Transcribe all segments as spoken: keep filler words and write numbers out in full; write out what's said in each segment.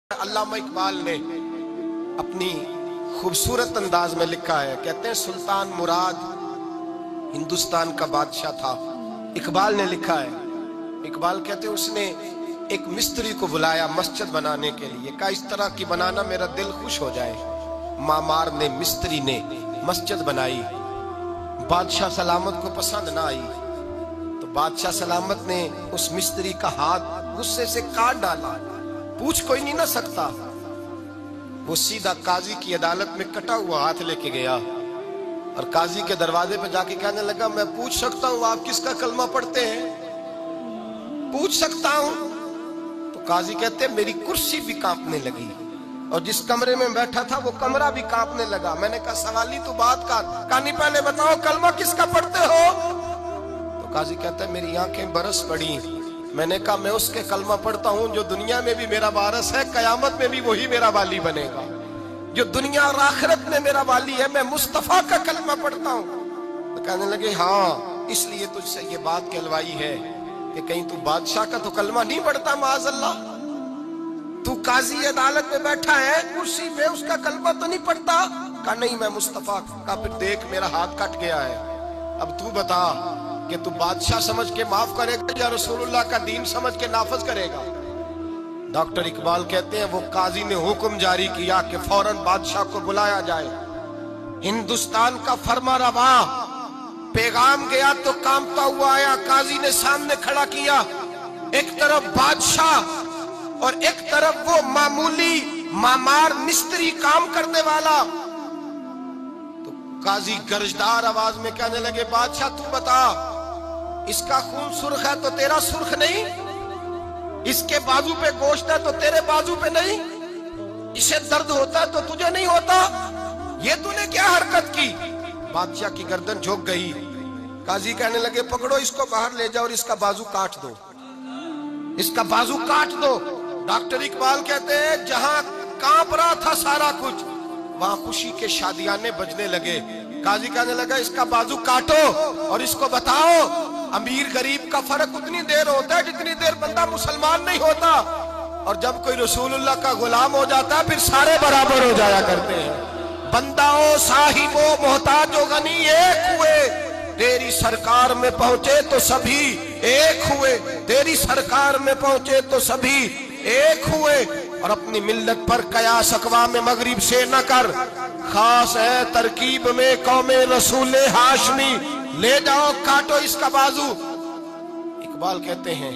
अल्लामा इकबाल ने अपनी खूबसूरत अंदाज में लिखा है। कहते हैं सुल्तान मुराद हिंदुस्तान का बादशाह था। इकबाल ने लिखा है, इकबाल कहते हैं उसने एक मिस्त्री को बुलाया मस्जिद बनाने के लिए, कहा इस तरह की बनाना मेरा दिल खुश हो जाए। मामार ने मिस्त्री ने मस्जिद बनाई, बादशाह सलामत को पसंद ना आई तो बादशाह सलामत ने उस मिस्त्री का हाथ गुस्से से काट डाला। पूछ कोई नहीं ना सकता। वो सीधा काजी की अदालत में कटा हुआ हाथ लेके गया और काजी के दरवाजे पे जाके कहने लगा, मैं पूछ सकता हूं आप किसका कलमा पढ़ते हैं? पूछ सकता हूं? तो काजी कहते मेरी कुर्सी भी कांपने लगी और जिस कमरे में बैठा था वो कमरा भी कांपने लगा। मैंने कहा सवाली तो बात कर, कहानी पहले बताओ कलमा किसका पढ़ते हो? तो काजी कहता है मेरी आंखें बरस पड़ी। मैंने कहा मैं उसके कलमा पढ़ता हूं जो दुनिया में भी मेरा वारिस है, कयामत में भी वही मेरा वाली बनेगा। जो दुनिया और आखिरत में मेरा वाली है, मैं मुस्तफा का कलमा पढ़ता हूं। तो कहने लगे हाँ, इसलिए तुझसे ये बात कहलवाई है कि कहीं तू बादशाह का तो कलमा नहीं पढ़ता माज़अल्लाह। तू काजी अदालत में बैठा है कुर्सी पे, उसका कलमा तो नहीं पढ़ता? कहा नहीं मैं मुस्तफा का। फिर देख मेरा हाथ कट गया है, अब तू बता कि तू बादशाह समझ के माफ करेगा या रसूलुल्लाह का दीन समझ के नाफज करेगा? डॉक्टर इकबाल कहते हैं वो काजी ने हुक्म जारी किया कि फौरन बादशाह को बुलाया जाए। हिंदुस्तान का फरमा रवा पैगाम गया तो कांपता हुआ आया। काजी ने सामने खड़ा किया, एक तरफ बादशाह और एक तरफ वो मामूली मामार मिस्त्री काम करने वाला। तो काजी गरजदार आवाज में कहने लगे, बादशाह तू बता, इसका खून सुर्ख है तो तेरा सुर्ख नहीं? इसके बाजू पे गोश्त है तो तेरे बाजू पे नहीं? इसे दर्द होता है तो तुझे नहीं होता? ये तूने क्या हरकत की? बादशाह की गर्दन झुक गई। काजी कहने लगे पकड़ो इसको, बाहर ले जाओ और इसका बाजू काट दो, इसका बाजू काट दो। डॉक्टर इकबाल कहते हैं जहां कांप रहा था सारा कुछ, वहां खुशी के शादियाने बजने लगे। काजी कहने लगा इसका बाजू काटो और इसको बताओ अमीर गरीब का फर्क उतनी देर होता है जितनी देर बंदा मुसलमान नहीं होता, और जब कोई रसूलुल्लाह का गुलाम हो जाता है फिर सारे बराबर हो जाया करते हैं। बंदाओ साहिबो मोहताजो गनी एक हुए, तेरी सरकार में पहुंचे तो सभी एक हुए, तेरी सरकार में पहुंचे तो सभी एक हुए। और अपनी मिल्लत पर कयास अक़वाम मगरिब से न कर, खास है तरकीब में कौमे रसूले हाशमी, ले जाओ काटो इसका बाजू। इकबाल कहते हैं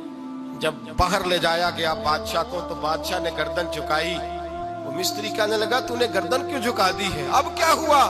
जब बाहर ले जाया गया बादशाह को तो बादशाह ने गर्दन झुकाई। वो मिस्त्री कहने लगा तूने गर्दन क्यों झुका दी है, अब क्या हुआ?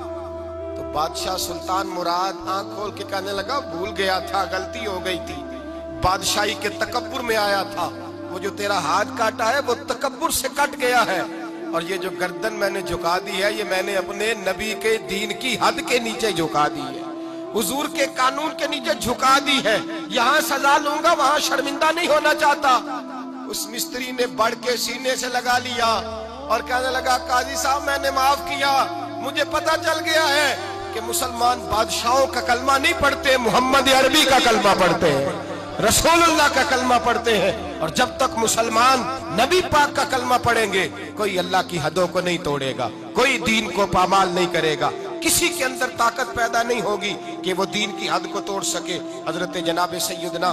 तो बादशाह सुल्तान मुराद आंख खोल के कहने लगा भूल गया था, गलती हो गई थी, बादशाही के तकब्बुर में आया था। वो जो तेरा हाथ काटा है वो तकब्बुर से कट गया है, और ये जो गर्दन मैंने झुका दी है ये मैंने अपने नबी के दीन की हद के नीचे झुका दी है, हुजूर के कानून के नीचे झुका दी है। यहाँ सजा लूंगा वहां शर्मिंदा नहीं होना चाहता। उस मिस्त्री ने बढ़ के सीने से लगा लिया और कहने लगा काजी साहब मैंने माफ किया, मुझे पता चल गया है कि मुसलमान बादशाहों का कलमा नहीं पढ़ते, मोहम्मद अरबी का कलमा पढ़ते हैं, रसूलुल्लाह का कलमा पढ़ते हैं। और जब तक मुसलमान नबी पाक का कलमा पढ़ेंगे कोई अल्लाह की हदों को नहीं तोड़ेगा, कोई दीन को पामाल नहीं करेगा, किसी के अंदर ताकत पैदा नहीं होगी कि वो दीन की हद को तोड़ सके। हजरत जनाब सैयदना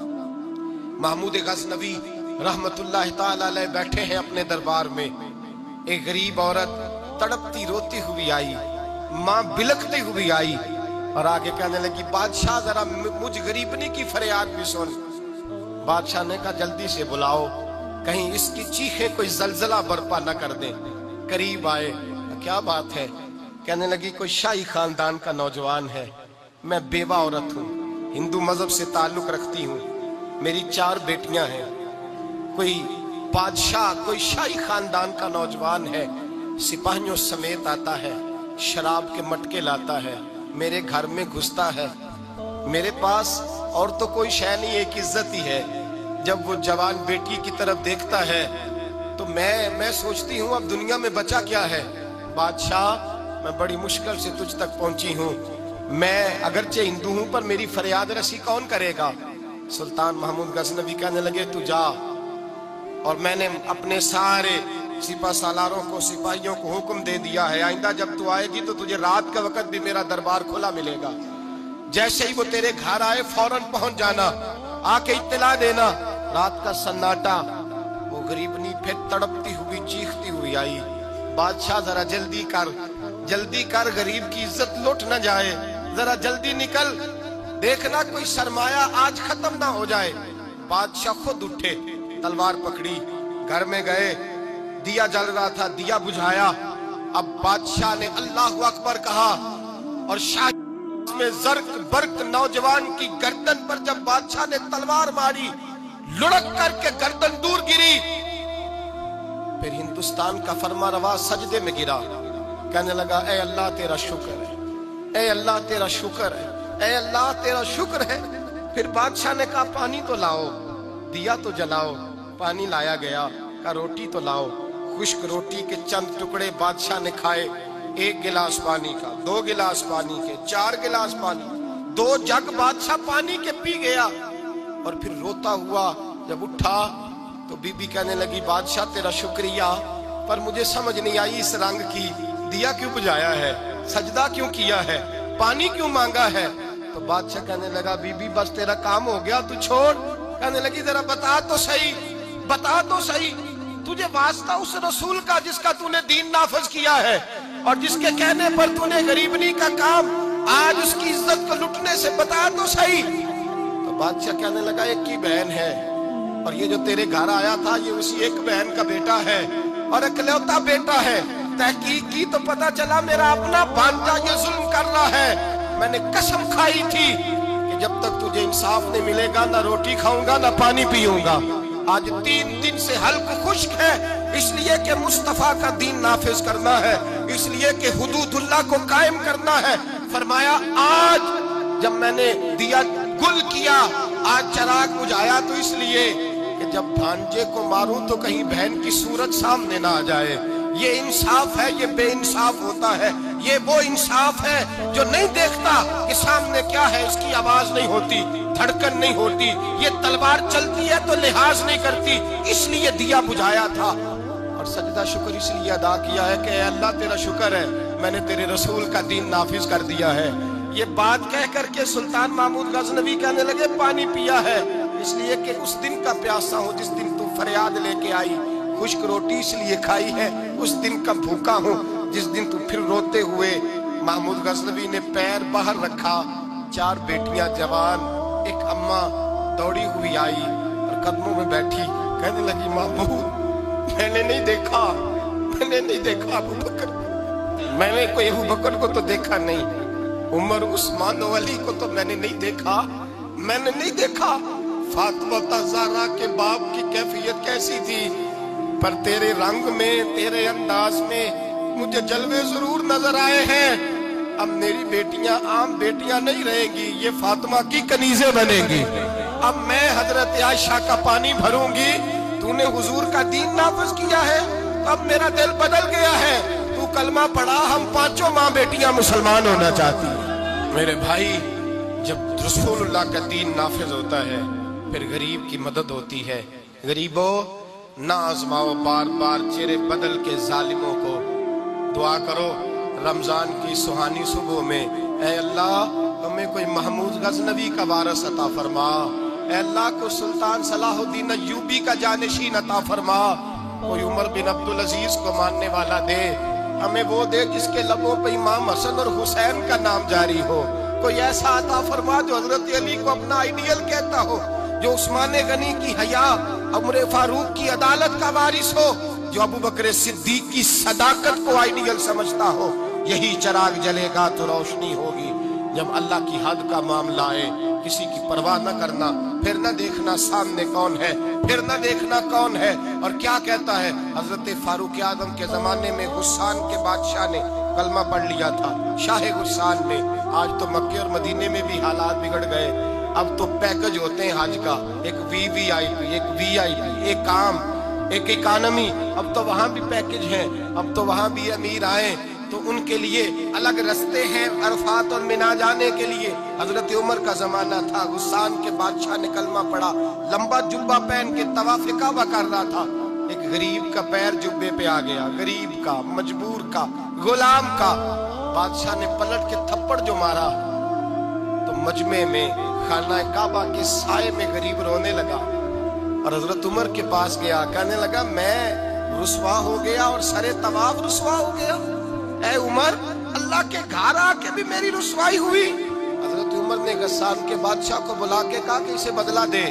महमूद गज़नवी रहमतुल्लाह ताला अलैह बैठे हैं अपने दरबार में। एक गरीब औरत तड़पती रोती हुई आई, माँ बिलखती हुई आई और आगे कहने लगी बादशाह जरा मुझ गरीबनी की फरियाद भी सुन। बादशाह ने कहा जल्दी से बुलाओ, कहीं इसकी चीखें कोई जलजला बर्पा न कर दे। करीब आए, क्या बात है? कहने लगी कोई शाही खानदान का नौजवान है, मैं बेवा औरत हूँ, हिंदू मजहब से ताल्लुक रखती हूँ, मेरी चार बेटियां हैं, कोई बादशाह कोई शाही खानदान का नौजवान है, सिपाहियों समेत आता है, शराब के मटके लाता है, मेरे घर में घुसता है, मेरे पास और तो कोई शय नहीं, एक इज्जत ही है। जब वो जवान बेटी की तरफ देखता है तो मैं मैं सोचती हूँ अब दुनिया में बचा क्या है। बादशाह मैं बड़ी मुश्किल से तुझ तक पहुंची हूँ, मैं अगरचे हिंदू हूँ पर मेरी फरियाद रसी कौन करेगा? सुल्तान महमूद गज़नवी कहने लगे तू जा, اور میں نے اپنے سارے سپہ سالاروں کو سپاہیوں کو حکم دے دیا ہے آئندہ جب تو آئے گی تو تجھے رات کا وقت بھی میرا دربار کھلا ملے گا، جیسے ہی وہ تیرے گھر آئے فوراً پہنچ جانا، آ کے اطلاع دینا۔ رات کا سناٹا، وہ غریبنی پھر تڑپتی ہوئی چیختی ہوئی آئی، بادشاہ ذرا جلدی کر جلدی کر، غریب کی عزت لٹ نہ جائے، ذرا جلدی نکل، دیکھنا کوئی سرمایہ آج ختم نہ ہو جائے۔ بادشاہ خود اٹھے، تلوار پکڑی، گھر میں گئے، دیا جل رہا تھا، دیا بجھایا۔ اب بادشاہ نے اللہ اکبر کہا اور شاہ میں زرق برق نوجوان کی گردن پر جب بادشاہ نے تلوار ماری، لڑک کر کے گردن دور گری۔ پھر ہندوستان کا فرما روا سجدے میں گرا، کہنے لگا اے اللہ تیرا شکر ہے، اے اللہ تیرا شکر ہے، اے اللہ تیرا شکر ہے۔ پھر بادشاہ نے کہا پانی تو لاؤ، دیا تو جلاؤ، پانی لایا گیا، کہا روٹی تو لاؤ، خشک روٹی کے چند ٹکڑے بادشاہ نے کھائے، ایک گلاس پانی کا، دو گلاس پانی کے، چار گلاس پانی، دو جگ بادشاہ پانی کے پی گیا۔ اور پھر روتا ہوا جب اٹھا تو بی بی کہنے لگی بادشاہ تیرا شکریہ، پر مجھے سمجھ نہیں آئی اس رنگ کی، دیا کیوں بجھایا ہے، سجدہ کیوں کیا ہے، پانی کیوں مانگا ہے؟ تو بادشاہ کہنے لگا بی بی بس تیرا کام ہو گیا تو چھوڑ۔ کہنے لگی ذرا بتا تو صحیح، بتا تو صحیح، تجھے واسطہ اس رسول کا جس کا تو نے دین نافذ کیا ہے اور جس کے کہنے پر تو نے غریبنی کا کام آج اس کی عزت کو لٹنے سے، بتا تو صحیح۔ تو بادشاہ کہنے لگا ایک کی بہن ہے اور یہ جو تیرے گھر آیا تھا یہ اسی ایک بہن کا بیٹا ہے اور اکلوتا بیٹا ہے، تحقیق کی تو پتا چلا میرا اپنا بھانجا یہ ظلم کر رہا ہے۔ میں نے قسم کھائی تھی کہ جب تک تجھے انصاف نہیں ملے گا نہ روٹی کھاؤں گا نہ پانی پیوں گا۔ آج تین دن سے حلق خشک ہے، اس لیے کہ مصطفیٰ کا دین نافذ کرنا ہے، اس لیے کہ حدود اللہ کو قائم کرنا ہے۔ فرمایا آج جب میں نے دیا گل کیا، آج چراغ بجھایا تو اس لیے کہ جب بھانجے کو ماروں تو کہیں بہن کی صورت سامنے نہ آ جائے۔ یہ انصاف ہے، یہ بے انصاف ہوتا ہے، یہ وہ انصاف ہے جو نہیں دیکھتا کہ سامنے کیا ہے، اس کی آواز نہیں ہوتی، دھڑکن نہیں ہوتی، یہ تلوار چلتی ہے تو لحاظ نہیں کرتی، اس لیے دیا بجھایا تھا۔ اور سجدہ شکر اس لیے ادا کیا ہے کہ اے اللہ تیرا شکر ہے میں نے تیرے رسول کا دین نافذ کر دیا ہے۔ یہ بات کہہ کر کے سلطان محمود غزنوی کہنے لگے پانی پیا ہے اس لیے کہ اس دن کا پیاسا ہوں جس دن تو فریاد لے کے آئی، خشک روٹی اس لیے کھائی ہے اس دن کا بھوکا ہوں جس دن تو پھر روتے ہوئے۔ محمود غزنوی نے پیر باہر رکھا، چار بیٹیاں جوان، ایک اماں دوڑی ہوئی آئی اور قدموں میں بیٹھی، کہنے لگی محمود میں نے نہیں دیکھا، میں نے نہیں دیکھا ابو بکر، میں نے کوئی ابو بکر کو تو دیکھا نہیں، عمر عثمان و علی کو تو میں نے نہیں دیکھا، میں نے نہیں دیکھا۔ فاطمہ زہرا کے باپ کی کیفیت کیسی تھی، پر تیرے رنگ میں، تیرے انداز میں مجھے جلوے ضرور نظر آئے ہیں۔ اب میری بیٹیاں عام بیٹیاں نہیں رہیں گی، یہ فاطمہ کی کنیزیں بنیں گی۔ اب میں حضرت عائشہ کا پانی بھروں گی، تو نے حضور کا دین نافذ کیا ہے، اب میرا دل بدل گیا ہے، تو کلمہ پڑھا، ہم پانچوں ماں بیٹیاں مسلمان ہونا چاہتی ہیں۔ میرے بھائی جب رسول اللہ کا دین نافذ ہوتا ہے پھر غریب کی مدد ہوتی ہے۔ غریبوں نہ آزماؤ بار بار چہرے بدل کے ظالموں کو، دعا کرو رمضان کی سہانی صبح میں اے اللہ ہمیں کوئی محمود غزنوی کا وارث عطا فرما، اے اللہ کو سلطان صلاح الدین ایوبی کا جانشین عطا فرما، کوئی عمر بن عبدالعزیز کو ماننے والا دے، ہمیں وہ دے جس کے لبوں پہ امام حسن اور حسین کا نام جاری ہو، کوئی ایسا عطا فرما جو حضرت علی کو اپنا آئیڈیل کہتا ہو، جو عثمان غنی کی حیا، عمر فاروق کی عدالت کا وارث ہو، جو ابو بکر صدیق کی صداقت کو آئیڈیل سمجھتا ہو۔ یہی چراغ جلے گا تو روشنی ہوگی۔ جب اللہ کی حد کا معاملہ آئے کسی کی پرواہ نہ کرنا، پھر نہ دیکھنا سامنے کون ہے، پھر نہ دیکھنا کون ہے اور کیا کہتا ہے۔ حضرت فاروق اعظم کے زمانے میں غسان کے بادشاہ نے کلمہ پڑھ لیا تھا، شاہ غسان نے۔ آج تو مکے اور مدینے میں بھی حالات بگڑ گئے، اب تو پیکج ہوتے ہیں حج کا، ایک وی وی آئی پی، ایک وی آئی پی، ایک عام، ایک اکانومی، اب تو وہاں بھی پیکج ہیں، اب تو وہاں بھی امیر آئے تو ان کے لیے الگ رستے ہیں عرفات اور منا جانے کے لیے۔ حضرت عمر کا زمانہ تھا، غسان کے بادشاہ نے کلمہ پڑھا، لمبا جبہ پہن کے طواف کعبہ کر رہا تھا، ایک غریب کا پیر جبے پہ آ گیا، غریب کا، مجبور کا، غلام کا. بادشاہ نے پلٹ کے تھپڑ جو مارا تو مجمع میں خانہ کعبہ کے سائے میں غریب رونے لگا اور حضرت عمر کے پاس گیا، کہنے لگا میں رسوا ہو گیا اور سرے طواف رسوا ہو گیا. اے عمر، اللہ کے گھر آ کے بھی میری رسوائی ہوئی. حضرت عمر نے غسان کے بادشاہ کو بلا کے کہا کہ اسے بدلہ دے،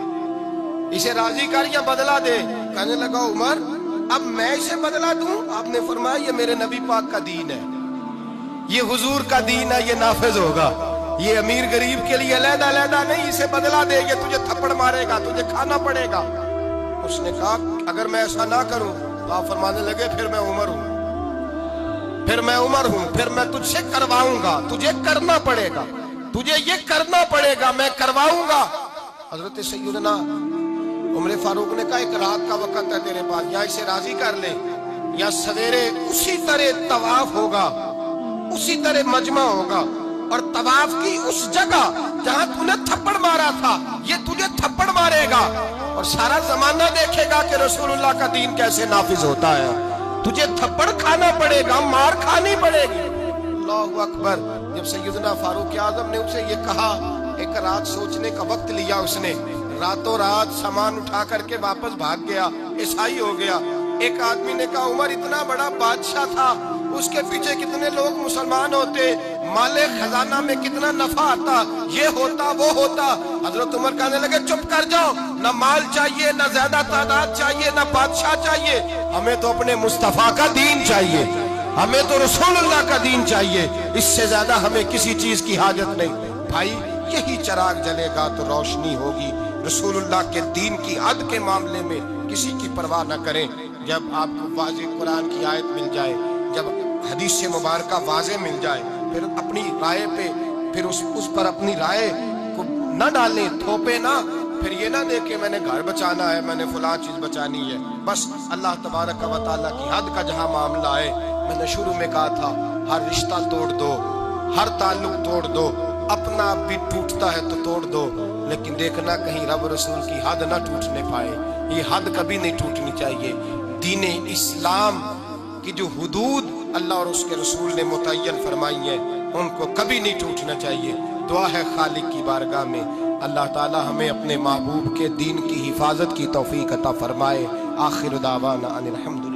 اسے راضی کر یا بدلہ دے. کہنے لگا عمر اب میں اسے بدلہ دوں؟ آپ نے فرمایا یہ میرے نبی پاک کا دین ہے، یہ حضور کا دین ہے، یہ نافذ ہوگا. یہ امیر غریب کے لیے علیحدہ علیحدہ نہیں، اسے بدلہ دے، یہ تجھے تھپڑ مارے گا، تجھے کھانا پڑے گا. اس نے کہا اگر میں ایسا نہ کروں تو آپ فرمانے لگے پھر میں عمر ہوں، پھر میں عمر ہوں، پھر میں تجھ سے کرواؤں گا، تجھے کرنا پڑے گا، تجھے یہ کرنا پڑے گا، میں کرواؤں گا. حضرت سیدنا عمر فاروق نے کہا ایک رات کا وقت ہے تیرے پاس، یا اسے راضی کر لے یا سویرے اسی طرح طواف ہوگا، اسی طرح مجمع ہوگا اور طواف کی اس جگہ جہاں تو نے تھپڑ مارا تھا یہ تجھے تھپڑ مارے گا اور سارا زمانہ دیکھے گا کہ رسول اللہ کا دین کیسے نافذ ہوتا ہے. تجھے تھپڑ کھانا پڑے گا، مار کھانی پڑے گی. اللہ اکبر. جب سیدنا فاروق اعظم نے اسے یہ کہا، ایک رات سوچنے کا وقت لیا، اس نے راتوں رات سامان اٹھا کر کے واپس بھاگ گیا، عیسائی ہو گیا. ایک آدمی نے کہا عمر اتنا بڑا بادشاہ تھا، اس کے پیچھے کتنے لوگ مسلمان ہوتے، مال خزانہ میں کتنا نفع آتا، یہ ہوتا وہ ہوتا. حضرت عمر کہنے لگے چپ کر جاؤ، نہ مال چاہیے، نہ زیادہ تعداد چاہیے، نہ بادشاہ چاہیے، ہمیں تو اپنے مصطفیٰ کا دین چاہیے، ہمیں تو رسول اللہ کا دین چاہیے، اس سے زیادہ ہمیں کسی چیز کی حاجت نہیں. بھائی یہی چراغ جلے گا تو روشنی ہوگی. رسول اللہ کے دین کی حد کے معاملے میں کسی کی پرواہ نہ کریں. جب آپ کو واضح قرآن کی آیت مل جائے، جب حدیث سے مبارکہ واضح مل جائے، پھر اپنی رائے پہ پھر اس, اس پر اپنی رائے کو نہ ڈالیں، تھوپے نہ، پھر یہ نہ دیکھیں میں نے گھر بچانا ہے، میں نے فلاں چیز بچانی ہے. بس اللہ تبارک و تعالیٰ کی حد کا جہاں معاملہ ہے، میں نے شروع میں کہا تھا ہر رشتہ توڑ دو، ہر تعلق توڑ دو، اپنا آپ بھی ٹوٹتا ہے تو توڑ دو، لیکن دیکھنا کہیں رب رسول کی حد نہ ٹوٹنے پائے. یہ حد کبھی نہیں ٹوٹنی چاہیے. دین اسلام کی جو حدود اللہ اور اس کے رسول نے متعین فرمائی ہیں ان کو کبھی نہیں ٹوٹنا چاہیے. دعا ہے خالق کی بارگاہ میں اللہ تعالی ہمیں اپنے محبوب کے دین کی حفاظت کی توفیق عطا فرمائے. آخر دعوانا ان الحمد